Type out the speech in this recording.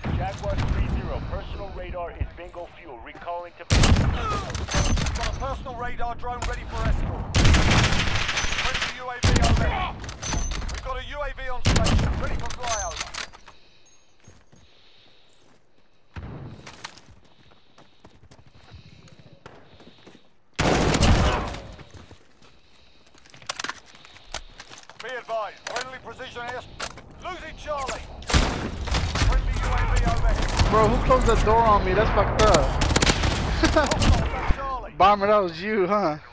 Jaguar 3-0, personal radar is bingo fuel. Recalling to base. Got a personal radar drone ready for escort. Friendly UAV overhead. We've got a UAV on station, ready for flyover. Be advised, friendly precision air. Losing Charlie. Friendly UAV overhead. Bro, who closed the door on me? That's fucked up. Hostile on Charlie. Bomber, that was you, huh?